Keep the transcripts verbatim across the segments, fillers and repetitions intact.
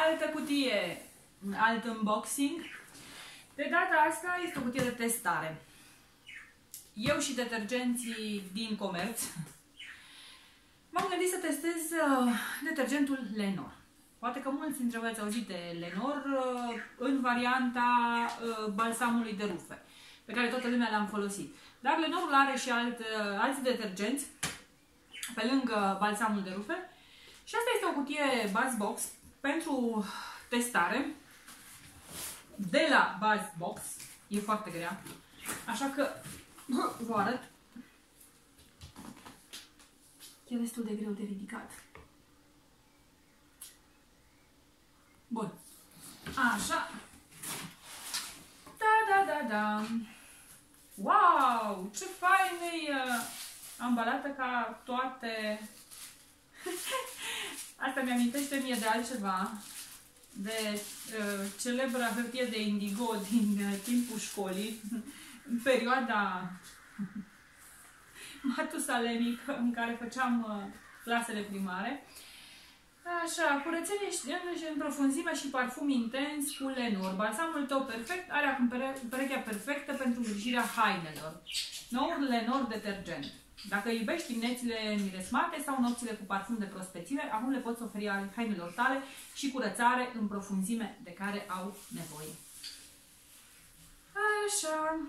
altă cutie, alt unboxing. De data asta este o cutie de testare. Eu și detergenții din comerț m-am gândit să testez uh, detergentul Lenor. Poate că mulți dintre voi ați auzit de Lenor uh, în varianta uh, balsamului de rufe, pe care toată lumea l-am folosit. Dar Lenorul are și alt, uh, alți detergenți pe lângă balsamul de rufe. Și asta este o cutie BuzzBox pentru testare de la BuzzBox. E foarte grea, așa că vă arăt. E destul de greu de ridicat. Bun. Așa. Da, da, da, da. Wow! Ce fain e uh, ambalată ca toate. Asta mi-amintește mie de altceva. De uh, celebra hârtie de indigo din uh, timpul școlii. În perioada matusalenică în care făceam uh, clasele primare. Așa, curățenie și în profunzime și parfum intens cu Lenor. Balsamul tău perfect, are acum perechea perfectă pentru îngrijirea hainelor. Noul Lenor detergent. Dacă iubești diminețile miresmate sau nopțile cu parfum de prospețime, acum le poți oferi hainelor tale și curățare în profunzime de care au nevoie. Așa.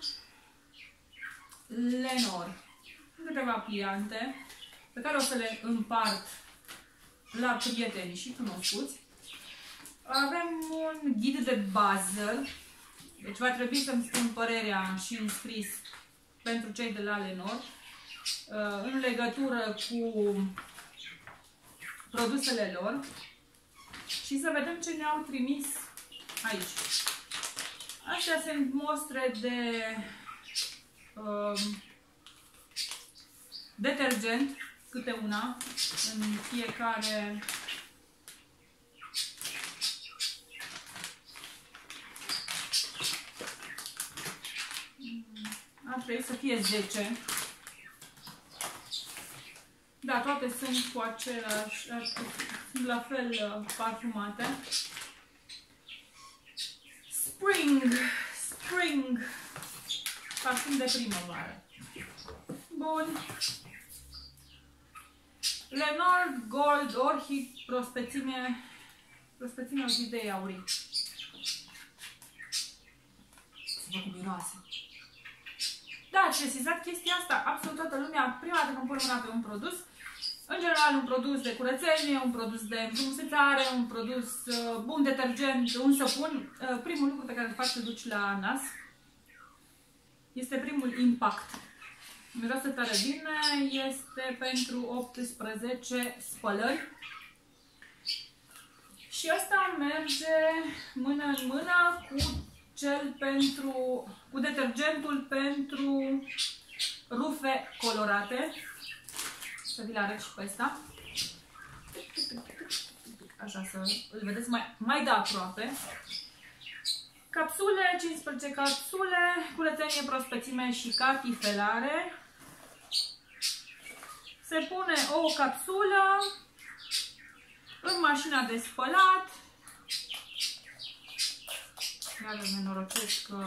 Lenor. Câteva pliante pe care o să le împart la prieteni și cunoscuți. Avem un ghid de bază, deci va trebui să-mi spun părerea și în scris pentru cei de la Lenor în legătură cu produsele lor și să vedem ce ne-au trimis aici. Astea sunt mostre de uh, detergent, câte una, în fiecare ar trebui să fie zece. Da, toate sunt cu același, sunt la fel parfumate. Spring, Spring, parfum de primăvară. Bun. Lenor Gold Orchid prospețime, prospețime orchidei aurii. Să văd cum miroase. Da, ați sesizat chestia asta? Absolut toată lumea, prima dată când pune mâna pe un produs, în general un produs de curățenie, un produs de înfrumusețare, un produs uh, bun detergent, un săpun, uh, primul lucru pe care îl faci să duci la nas este primul impact. Miroase tare bine, este pentru optsprezece spălări. Și asta merge mână în mână cu cel pentru, cu detergentul pentru rufe colorate. Să vi-l arăt și pe ăsta. Așa, să îl vedeți mai, mai de aproape. Capsule, cincisprezece capsule, curățenie, prospețime și catifelare. Se pune o capsulă în mașina de spălat. Iar îmi nenorocesc că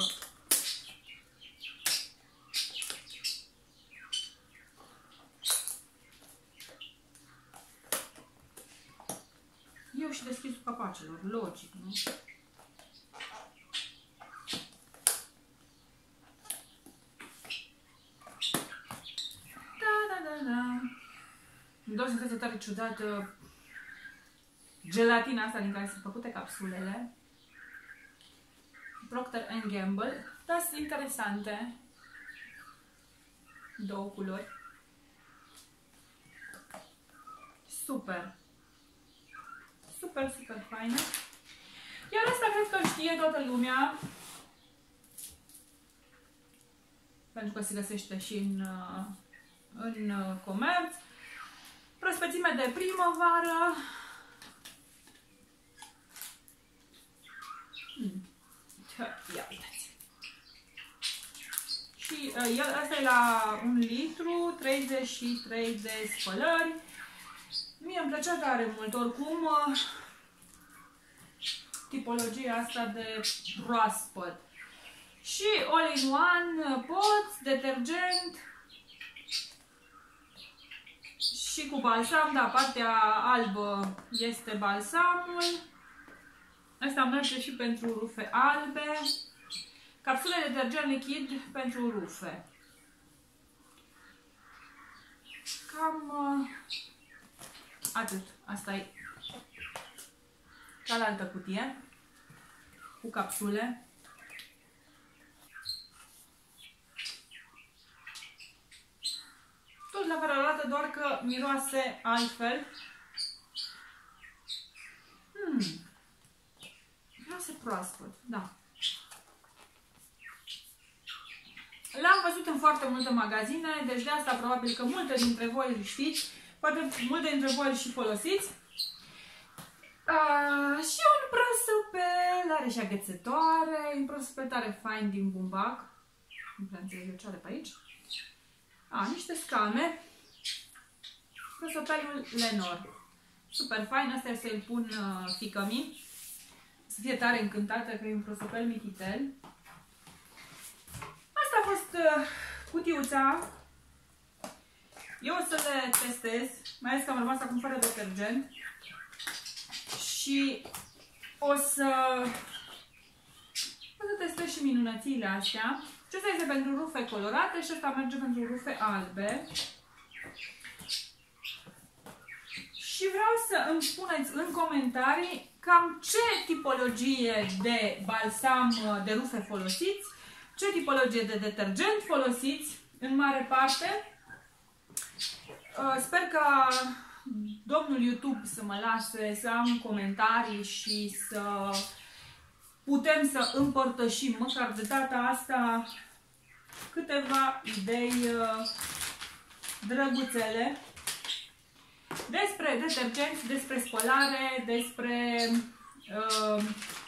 eu și deschisul capacelor, logic, nu? Da, da, da, da. Îmi dau senzația tare ciudată gelatina asta din care sunt făcute capsulele. Procter and Gamble. Da, sunt interesante. Două culori. Super. Super, super faină. Iar asta cred că știe toată lumea. Pentru că se găsește și în, în comerț. Prospețime de primăvară. Hmm. Ia uitați. Și uh, el, asta e la un litru, treizeci și trei de spălări. Mie îmi plăcea tare mult, oricum uh, tipologia asta de proaspăt. Și all-in-one, pot, detergent și cu balsam, da, partea albă este balsamul. Asta merge și pentru rufe albe. Capsule de detergent lichid pentru rufe. Cam uh, atât. Asta e cealaltă cutie cu capsule. Tot la fel arată, doar că miroase altfel. Hmm. Miroase proaspăt, da. L-am văzut în foarte multe magazine, deci de asta probabil că multe dintre voi îl știți, poate multe dintre voi îl și folosiți. Uh, și un prosopel, are și agățătoare, un prosopel tare fain din bumbac. Nu prea înțeleg eu ce are pe aici. A, niște scame. Prosopelul Lenor. Super fain, asta e să-l pun uh, fiică-mi. Să fie tare încântată că e un prosopel mititel. Asta a fost uh, cutiuța. Eu o să le testez, mai ales că am rămas acum fără detergent. Și o să, o să testez și minunățile astea. Și asta este pentru rufe colorate și asta merge pentru rufe albe. Și vreau să îmi spuneți în comentarii cam ce tipologie de balsam de rufe folosiți, ce tipologie de detergent folosiți în mare parte. Sper că domnul YouTube să mă lase să am comentarii și să putem să împărtășim măcar de data asta câteva idei drăguțele despre detergenți, despre spălare, despre uh,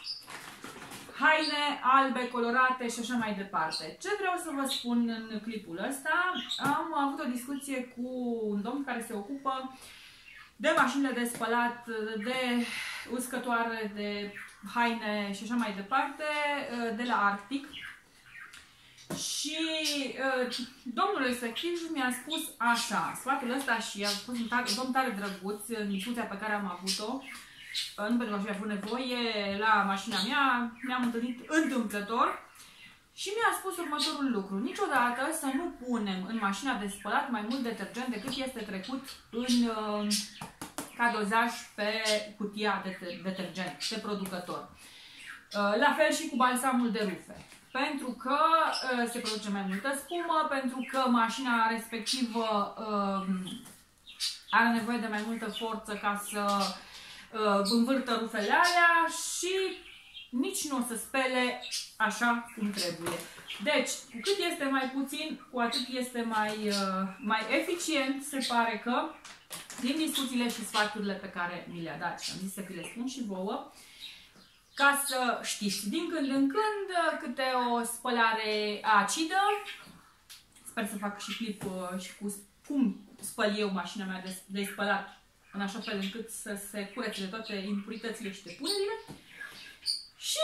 haine albe, colorate și așa mai departe. Ce vreau să vă spun în clipul ăsta? Am avut o discuție cu un domn care se ocupă de mașinile de spălat, de uscătoare, de haine și așa mai departe, de la Arctic. Și uh, domnul respectiv mi-a spus așa, sfatul ăsta, și a fost un, un domn tare drăguț în discuția pe care am avut-o, uh, nu pentru că aș fi avut nevoie, la mașina mea, ne-am întâlnit întâmplător și mi-a spus următorul lucru: niciodată să nu punem în mașina de spălat mai mult detergent decât este trecut în uh, ca dozaj pe cutia de detergent, de producător. Uh, la fel și cu balsamul de rufe. Pentru că uh, se produce mai multă spumă, pentru că mașina respectivă uh, are nevoie de mai multă forță ca să uh, învârtă rufele alea și nici nu o să spele așa cum trebuie. Deci, cu cât este mai puțin, cu atât este mai, uh, mai eficient, se pare că, din discuțiile și sfaturile pe care mi le-a dat și am zis să vi le spun și vouă, ca să știți, din când în când, câte o spălare acidă. Sper să fac și clip uh, și cu cum spăl eu mașina mea de, de spălat, în așa fel încât să se curețe de toate impuritățile și depunerile. Și,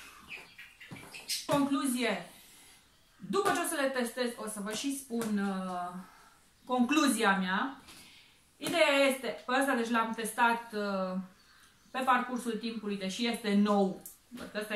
concluzie, după ce o să le testez, o să vă și spun uh, concluzia mea. Ideea este, pe ăsta deci l-am testat uh, pe parcursul timpului, deși este nou. Ăsta